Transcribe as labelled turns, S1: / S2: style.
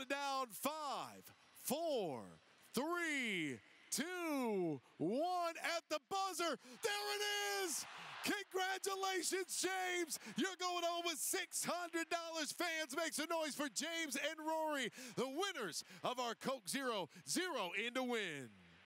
S1: down. 5, 4, 3, 2, 1. At the buzzer, there it is! Congratulations, James! You're going home with $600. Fans, make some noise for James and Rory, the winners of our Coke Zero Zero in to Win.